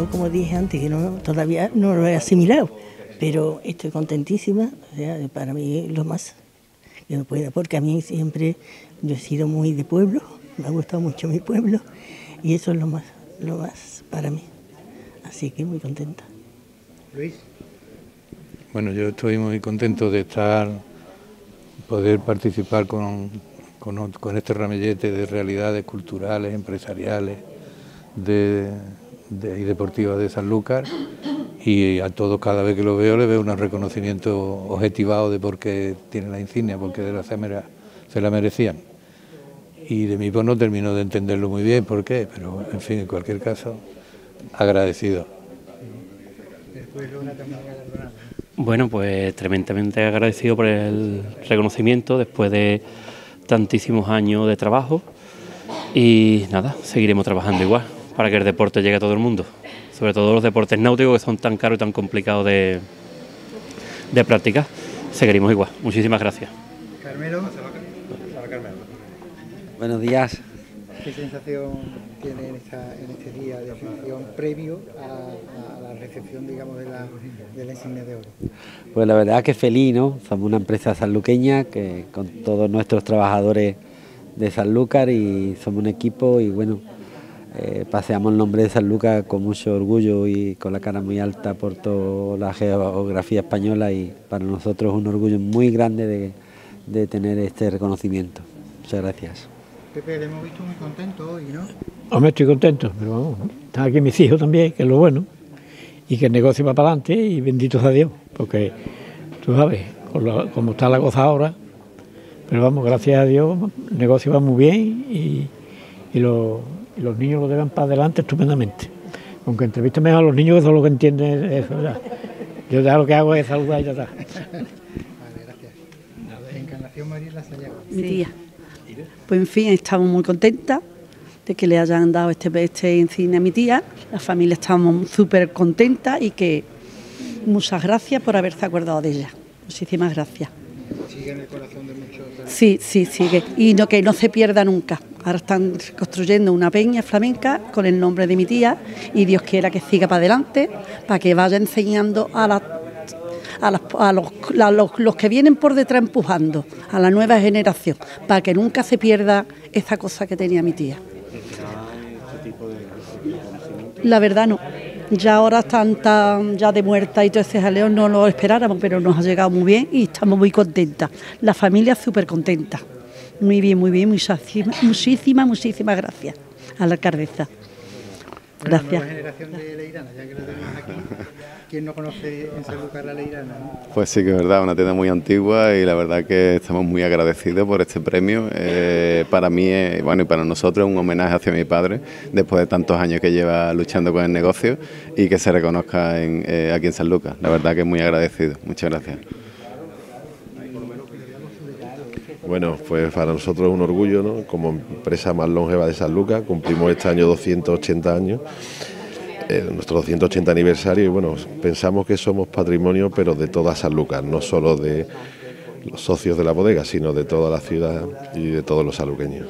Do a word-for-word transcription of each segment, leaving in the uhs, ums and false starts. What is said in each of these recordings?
yo, como dije antes, que no, todavía no lo he asimilado, pero estoy contentísima, o sea, para mí es lo más que me pueda, porque a mí siempre, yo he sido muy de pueblo, me ha gustado mucho mi pueblo, y eso es lo más, lo más para mí, así que muy contenta. Luis. Bueno, yo estoy muy contento de estar, poder participar con, con, con este ramillete de realidades culturales, empresariales de, de, y deportivas de Sanlúcar, y a todos cada vez que lo veo le veo un reconocimiento objetivado de por qué tienen la insignia, porque de la se, se la merecían. Y de mí pues no termino de entenderlo muy bien por qué, pero en fin, en cualquier caso, agradecido. Bueno, pues tremendamente agradecido por el reconocimiento después de tantísimos años de trabajo, y nada, seguiremos trabajando igual para que el deporte llegue a todo el mundo, sobre todo los deportes náuticos que son tan caros y tan complicados de, de practicar. Seguiremos igual. Muchísimas gracias. Carmelo. Buenos días. ¿Qué sensación tiene en, esta, en este día de recepción previo a, a la recepción, digamos, de la, de la insignia de oro? Pues la verdad que feliz, ¿no? Somos una empresa sanluqueña que con todos nuestros trabajadores de Sanlúcar, y somos un equipo, y bueno, eh, paseamos el nombre de Sanlúcar con mucho orgullo y con la cara muy alta por toda la geografía española, y para nosotros es un orgullo muy grande de, de tener este reconocimiento. Muchas gracias. Pepe, le hemos visto muy contento hoy, ¿no? Hombre, estoy contento, pero vamos, están aquí mis hijos también, que es lo bueno, y que el negocio va para adelante, y bendito sea Dios, porque tú sabes, con la, como está la cosa ahora, pero vamos, gracias a Dios, el negocio va muy bien, y, y, lo, y los niños lo llevan para adelante estupendamente. Aunque entrevisten mejor a los niños, que son los que entienden eso, ¿verdad? Yo ya lo que hago es saludar y ya está. Vale, gracias. Encarnación Mariela Sayago. Mi tía. Pues en fin, estamos muy contentas de que le hayan dado este, este insignia a mi tía. La familia estamos súper contentas, y que muchas gracias por haberse acordado de ella. Muchísimas gracias. Sigue en el corazón de muchos. Sí, sí, sigue. Y no, que no se pierda nunca. Ahora están construyendo una peña flamenca con el nombre de mi tía, y Dios quiera que siga para adelante, para que vaya enseñando a la A, las, a, los, a los, los que vienen por detrás, empujando a la nueva generación, para que nunca se pierda esa cosa que tenía mi tía. La verdad no, ya ahora están tan ya de muerta y todo ese jaleo, no lo esperáramos, pero nos ha llegado muy bien y estamos muy contentas. La familia súper contenta. Muy bien, muy bien, muchísimas, muchísimas, muchísimas gracias a la alcaldesa. Gracias. La nueva generación de Leirana, ya que lo tenemos aquí. ¿Quién no conoce en Sanlúcar la Leirana, no? Pues sí que es verdad, una tienda muy antigua, y la verdad que estamos muy agradecidos por este premio. Eh, para mí, es, bueno, y para nosotros es un homenaje hacia mi padre, después de tantos años que lleva luchando con el negocio, y que se reconozca en, eh, aquí en Sanlúcar. La verdad que es muy agradecido. Muchas gracias. Bueno, pues para nosotros es un orgullo, ¿no? Como empresa más longeva de Sanlúcar, cumplimos este año doscientos ochenta años, eh, nuestro doscientos ochenta aniversario, y bueno, pensamos que somos patrimonio, pero de toda Sanlúcar, no solo de los socios de la bodega, sino de toda la ciudad y de todos los sanluqueños.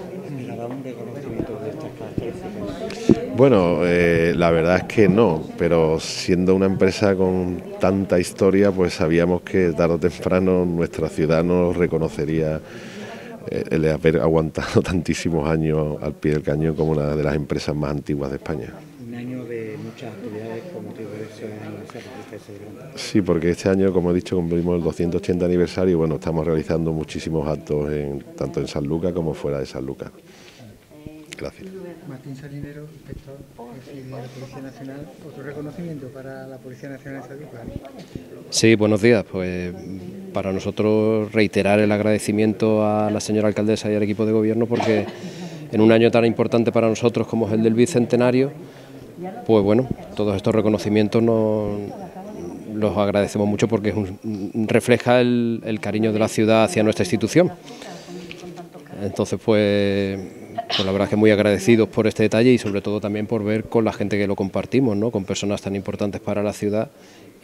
Bueno, eh, la verdad es que no, pero siendo una empresa con tanta historia, pues sabíamos que tarde o temprano nuestra ciudad nos reconocería eh, el haber aguantado tantísimos años al pie del cañón como una de las empresas más antiguas de España. Un año de muchas actividades con motivo de ese aniversario que ustedes celebran. Sí, porque este año, como he dicho, cumplimos el doscientos ochenta aniversario, y bueno, estamos realizando muchísimos actos en, tanto en Sanlúcar como fuera de Sanlúcar. Gracias. Martín Salinero, inspector de la Policía Nacional. ¿Otro reconocimiento para la Policía Nacional de Sanlúcar? Sí, buenos días. Pues para nosotros reiterar el agradecimiento a la señora alcaldesa y al equipo de gobierno, porque en un año tan importante para nosotros como es el del bicentenario, pues bueno, todos estos reconocimientos nos los agradecemos mucho, porque es un, refleja el, el cariño de la ciudad hacia nuestra institución. Entonces, pues... Pues la verdad es que muy agradecidos por este detalle, y sobre todo también por ver con la gente que lo compartimos, ¿no? Con personas tan importantes para la ciudad,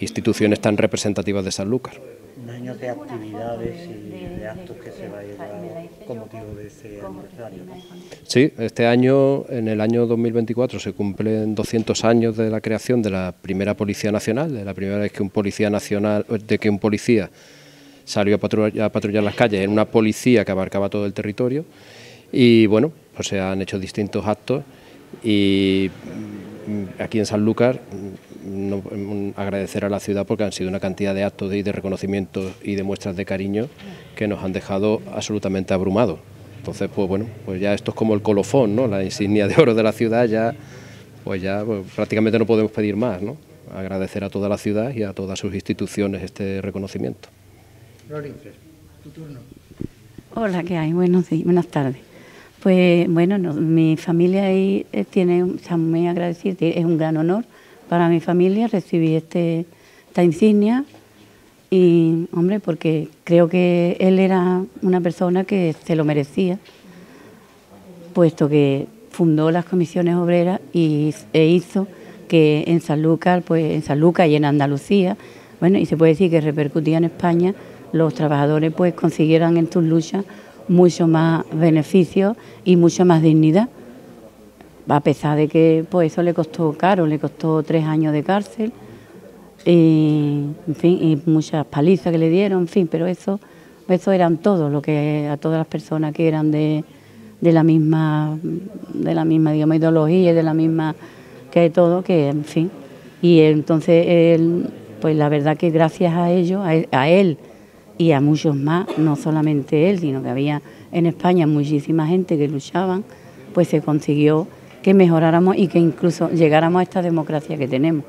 instituciones tan representativas de Sanlúcar. Un año de actividades y de actos que se va a llevar con motivo de ese aniversario. Sí, este año, en el año dos mil veinticuatro, se cumplen doscientos años de la creación de la primera Policía Nacional, de la primera vez que un policía nacional, de que un policía salió a patrullar, a patrullar las calles, en una policía que abarcaba todo el territorio. Y bueno, pues se han hecho distintos actos y aquí en Sanlúcar no, agradecer a la ciudad porque han sido una cantidad de actos y de reconocimientos y de muestras de cariño que nos han dejado absolutamente abrumados. Entonces, pues bueno, pues ya esto es como el colofón, ¿no? La insignia de oro de la ciudad, ya pues ya pues, prácticamente no podemos pedir más, ¿no? Agradecer a toda la ciudad y a todas sus instituciones este reconocimiento. Lori, tu turno. Hola, ¿qué hay? Buenos días, buenas tardes. Pues bueno, no, mi familia ahí tiene, está muy agradecida, es un gran honor para mi familia recibir este, esta insignia y, hombre, porque creo que él era una persona que se lo merecía, puesto que fundó las comisiones obreras y, e hizo que en Sanlúcar, pues en Sanlúcar y en Andalucía, bueno, y se puede decir que repercutía en España, los trabajadores pues consiguieran en sus luchas mucho más beneficios y mucha más dignidad, a pesar de que pues eso le costó caro, le costó tres años de cárcel y, en fin, y muchas palizas que le dieron, en fin, pero eso, eso eran todo lo que a todas las personas que eran de, de la misma, de la misma, digamos, ideología, de la misma que todo, que en fin, y entonces él, pues la verdad que gracias a ellos, a él, a él y a muchos más, no solamente él, sino que había en España muchísima gente que luchaban, pues se consiguió que mejoráramos y que incluso llegáramos a esta democracia que tenemos.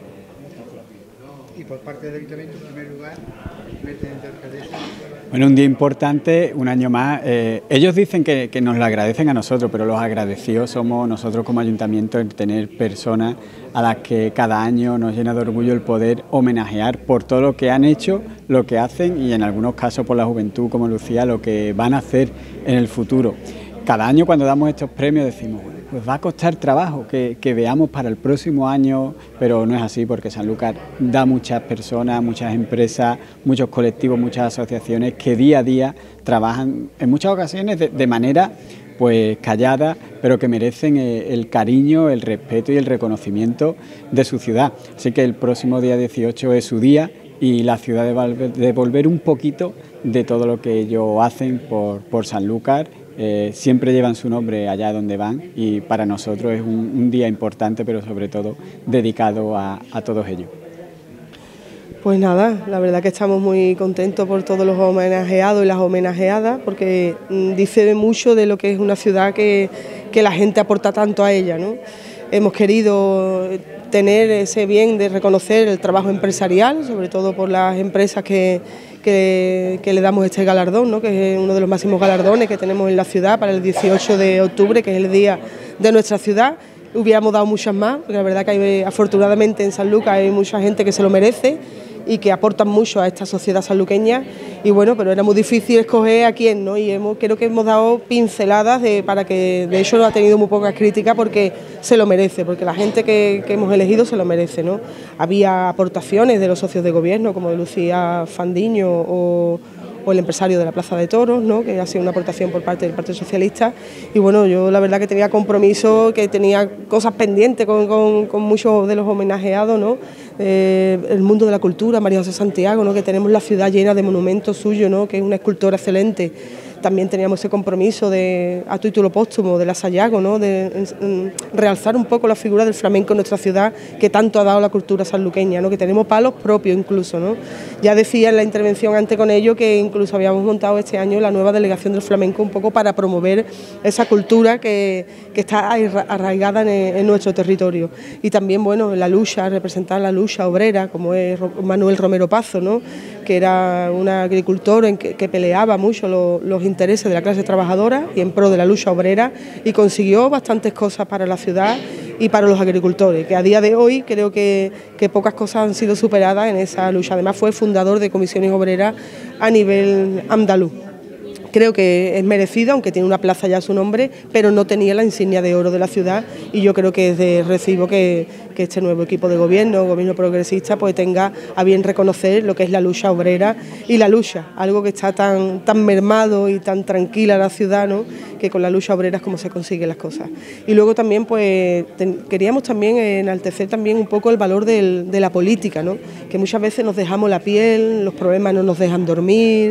Y por parte del Ayuntamiento, en primer lugar, presidente alcaldesa. Bueno, un día importante, un año más. Eh, ellos dicen que, que nos lo agradecen a nosotros, pero los agradecidos somos nosotros como ayuntamiento en tener personas a las que cada año nos llena de orgullo el poder homenajear por todo lo que han hecho, lo que hacen y en algunos casos por la juventud como Lucía, lo que van a hacer en el futuro. Cada año cuando damos estos premios decimos, bueno, pues va a costar trabajo que, que veamos para el próximo año, pero no es así porque Sanlúcar da muchas personas, muchas empresas, muchos colectivos, muchas asociaciones que día a día trabajan en muchas ocasiones de, de manera pues callada, pero que merecen el cariño, el respeto y el reconocimiento de su ciudad. Así que el próximo día dieciocho es su día y la ciudad debe devolver un poquito de todo lo que ellos hacen por, por Sanlúcar. Eh, siempre llevan su nombre allá donde van y para nosotros es un, un día importante, pero sobre todo dedicado a, a todos ellos. Pues nada, la verdad que estamos muy contentos por todos los homenajeados y las homenajeadas, porque mm, dice mucho de lo que es una ciudad que, que la gente aporta tanto a ella, ¿no? Hemos querido tener ese bien de reconocer el trabajo empresarial, sobre todo por las empresas que, que, que le damos este galardón, ¿no? Que es uno de los máximos galardones que tenemos en la ciudad para el dieciocho de octubre, que es el día de nuestra ciudad. Hubiéramos dado muchas más, porque la verdad que hay, afortunadamente en Sanlúcar hay mucha gente que se lo merece y que aportan mucho a esta sociedad sanluqueña, y bueno, pero era muy difícil escoger a quién, ¿no? Y hemos, creo que hemos dado pinceladas de, para que, de hecho, no ha tenido muy pocas críticas porque se lo merece, porque la gente que, que hemos elegido se lo merece, ¿no? Había aportaciones de los socios de gobierno, como de Lucía Fandiño o, o el empresario de la Plaza de Toros, ¿no? Que ha sido una aportación por parte del Partido Socialista, y bueno, yo la verdad que tenía compromiso, que tenía cosas pendientes con, con, con muchos de los homenajeados, ¿no? Eh, el mundo de la cultura, María José Santiago, ¿no? Que tenemos la ciudad llena de monumentos suyos, ¿no? Que es una escultora excelente. También teníamos ese compromiso de, a título póstumo de la Sayago, ¿no? De en, en, realzar un poco la figura del flamenco en nuestra ciudad, que tanto ha dado la cultura sanluqueña, ¿no? Que tenemos palos propios incluso, ¿no? Ya decía en la intervención antes con ello que incluso habíamos montado este año la nueva delegación del flamenco un poco para promover esa cultura que, que está arraigada en, en nuestro territorio. Y también, bueno, la lucha, representar la lucha obrera, como es Manuel Romero Pazo, ¿no? Que era un agricultor en que, que peleaba mucho los, los intereses de la clase trabajadora y en pro de la lucha obrera, y consiguió bastantes cosas para la ciudad y para los agricultores, que a día de hoy creo que, que pocas cosas han sido superadas en esa lucha. Además fue fundador de comisiones obreras a nivel andaluz. creo que es merecido, aunque tiene una plaza ya a su nombre, pero no tenía la insignia de oro de la ciudad, y yo creo que es de recibo que, que este nuevo equipo de gobierno, gobierno progresista, pues tenga a bien reconocer lo que es la lucha obrera y la lucha, algo que está tan, tan mermado y tan tranquila la ciudad, ¿no?, que con la lucha obrera es como se consiguen las cosas. Y luego también pues ten, queríamos también enaltecer también un poco el valor del, de la política, ¿no?, que muchas veces nos dejamos la piel, los problemas no nos dejan dormir,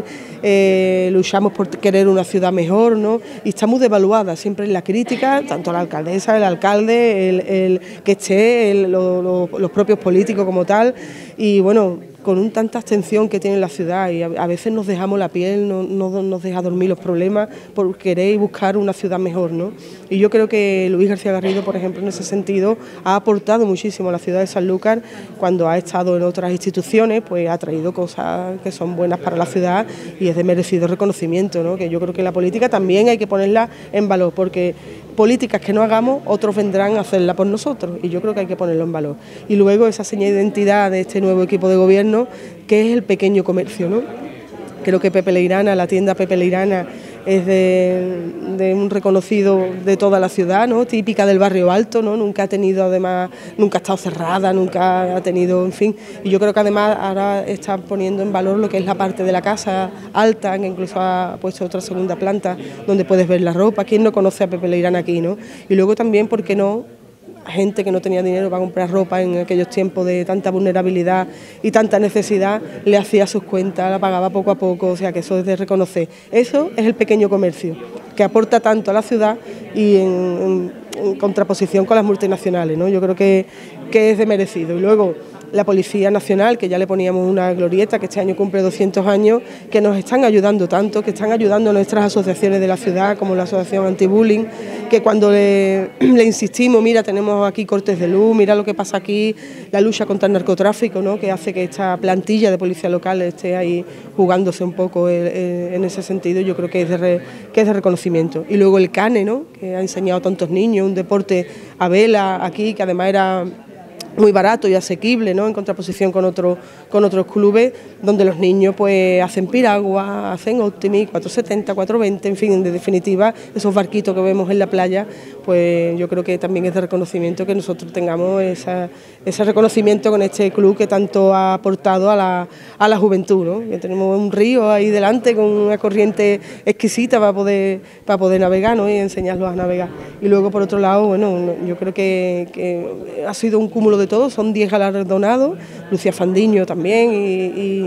eh, luchamos por querer una ciudad mejor, ¿no?, y está muy devaluada siempre en la crítica, tanto la alcaldesa, el alcalde, el, el que esté, el, lo, lo, los propios políticos como tal, y bueno, con un tanta abstención que tiene la ciudad, y a, a veces nos dejamos la piel, no, no nos deja dormir los problemas por querer buscar una ciudad mejor, ¿no? Y yo creo que Luis García Garrido, por ejemplo, en ese sentido, ha aportado muchísimo a la ciudad de Sanlúcar. Cuando ha estado en otras instituciones, pues ha traído cosas que son buenas para la ciudad y es de merecido reconocimiento, ¿no?, que yo creo que la política también hay que ponerla en valor, porque políticas que no hagamos, otros vendrán a hacerla por nosotros, y yo creo que hay que ponerlo en valor. Y luego esa señal de identidad de este nuevo equipo de gobierno, que es el pequeño comercio, ¿no? Creo que Pepe Leirana, la tienda Pepe Leirana, es de, de un reconocido de toda la ciudad, ¿no?, típica del barrio alto, ¿no?, nunca ha tenido además, nunca ha estado cerrada, nunca ha tenido, en fin, y yo creo que además ahora está poniendo en valor lo que es la parte de la casa alta, que incluso ha puesto otra segunda planta donde puedes ver la ropa. ¿Quién no conoce a Pepe Leirana aquí, no? Y luego también, ¿por qué no?, gente que no tenía dinero para comprar ropa en aquellos tiempos de tanta vulnerabilidad y tanta necesidad, le hacía sus cuentas, la pagaba poco a poco, o sea que eso es de reconocer. Eso es el pequeño comercio, que aporta tanto a la ciudad y en, en, en contraposición con las multinacionales, ¿no? Yo creo que, que es de merecido. Y luego la Policía Nacional, que ya le poníamos una glorieta, que este año cumple doscientos años, que nos están ayudando tanto, que están ayudando a nuestras asociaciones de la ciudad, como la Asociación Antibullying, que cuando le, le insistimos, mira, tenemos aquí cortes de luz, mira lo que pasa aquí, la lucha contra el narcotráfico, ¿no?, que hace que esta plantilla de policía local esté ahí jugándose un poco el, el, en ese sentido, yo creo que es, de re, que es de reconocimiento. Y luego el cane, ¿no?, que ha enseñado a tantos niños, un deporte a vela aquí, que además era muy barato y asequible, ¿no?, en contraposición con otros con otros clubes, donde los niños pues hacen piragua, hacen optimi, cuatrocientos setenta, cuatrocientos veinte, en fin, en definitiva, esos barquitos que vemos en la playa, pues yo creo que también es de reconocimiento que nosotros tengamos esa, ese reconocimiento con este club que tanto ha aportado a la, a la juventud, ¿no?, que tenemos un río ahí delante con una corriente exquisita para poder, para poder navegar, ¿no?, y enseñarlos a navegar. Y luego, por otro lado, bueno, yo creo que, que ha sido un cúmulo de todo, son diez galardonados, Lucía Fandiño también, y, y,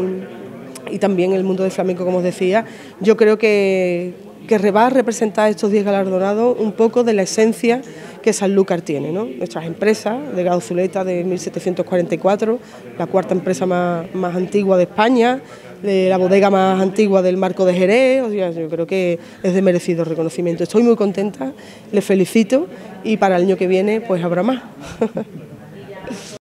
y también el mundo del flamenco, como os decía. Yo creo que, que va a representar estos diez galardonados un poco de la esencia que Sanlúcar tiene, ¿no? Nuestras empresas, Delgado Zuleta de mil setecientos cuarenta y cuatro, la cuarta empresa más, más antigua de España, de la bodega más antigua del Marco de Jerez, o sea, yo creo que es de merecido reconocimiento. Estoy muy contenta, les felicito y para el año que viene pues habrá más.